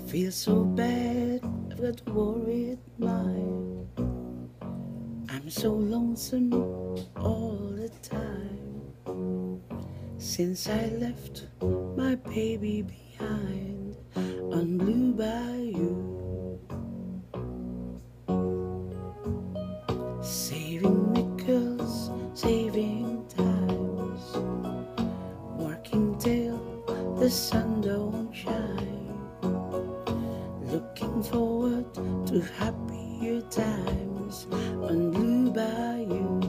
Feel so bad, I've got a worried mind. I'm so lonesome all the time. Since I left my baby behind on Blue Bayou. Saving nickels, saving times, working till the sun don't shine, looking forward to happier times on Blue Bayou.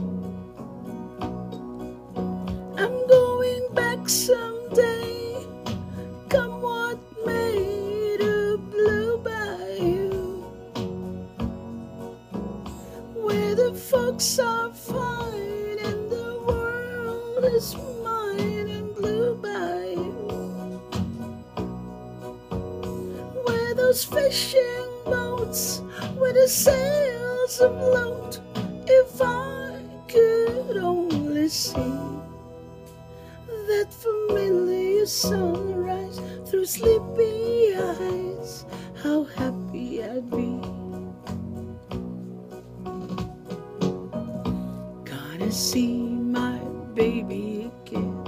I'm going back someday, come what may, to Blue Bayou, where the folks are fine and the world is mine in Blue Bayou, where those fishing boats with the sails afloat. If I could only see that familiar sunrise through sleepy eyes, how happy I'd be. Gonna see my baby again,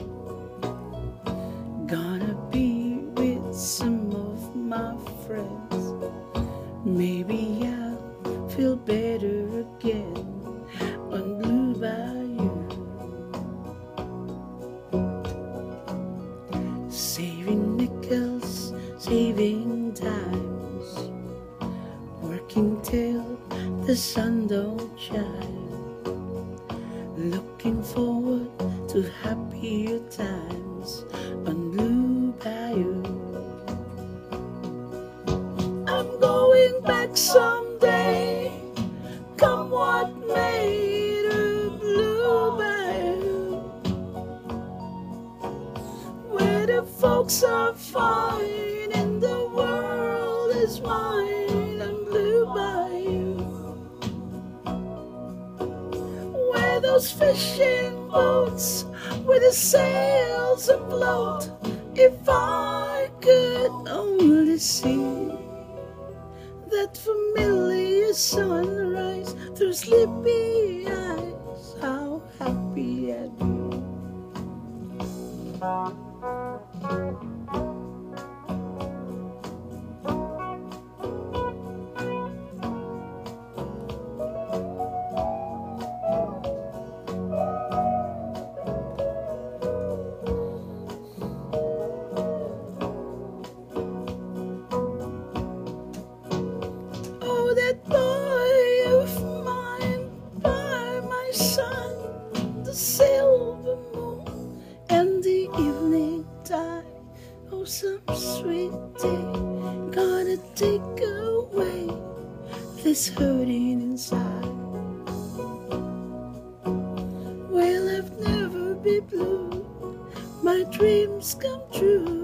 gonna be with some of my friends. Maybe I'll feel better again on Blue Bayou. Saving nickels, saving times, working till the sun don't shine, looking forward to happier times on Blue Bayou. I'm going back someday, come what may, to Blue Bayou, where the folks are fine and the world is mine on Blue Bayou, where those fishing boats with the sails afloat. If I could only see that familiar sunrise through sleepy eyes, how happy I'd be. Oh, that boy of mine by my side, the silver moon and the evening tide. Oh, some sweet day gonna take away this hurting inside. Well, I've never been blue, my dreams come true.